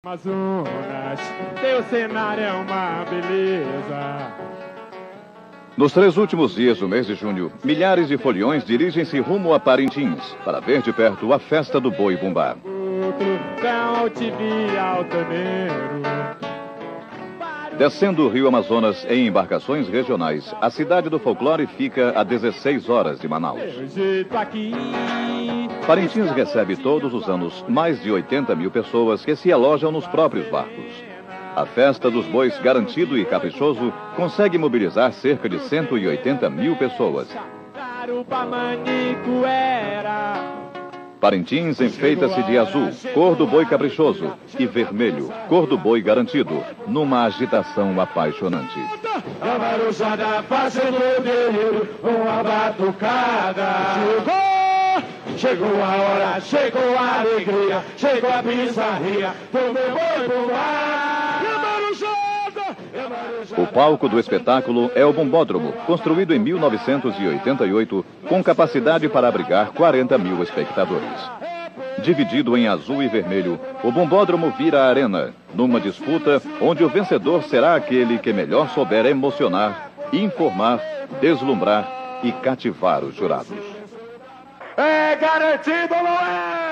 Amazonas, teu cenário é uma beleza. Nos 3 últimos dias do mês de junho, milhares de foliões dirigem-se rumo a Parintins para ver de perto a festa do Boi Bumbá. Descendo o rio Amazonas em embarcações regionais, a cidade do folclore fica a 16 horas de Manaus. Parintins recebe todos os anos mais de 80 mil pessoas que se alojam nos próprios barcos. A festa dos bois Garantido e Caprichoso consegue mobilizar cerca de 180 mil pessoas. Parintins enfeita-se de azul, cor do boi caprichoso, e vermelho, cor do boi garantido, numa agitação apaixonante. Chegou a hora, chegou a alegria, chegou a bizarria do meu boi Bumbá. O palco do espetáculo é o Bombódromo, construído em 1988, com capacidade para abrigar 40 mil espectadores. Dividido em azul e vermelho, o Bombódromo vira a arena, numa disputa onde o vencedor será aquele que melhor souber emocionar, informar, deslumbrar e cativar os jurados. É garantido, não é?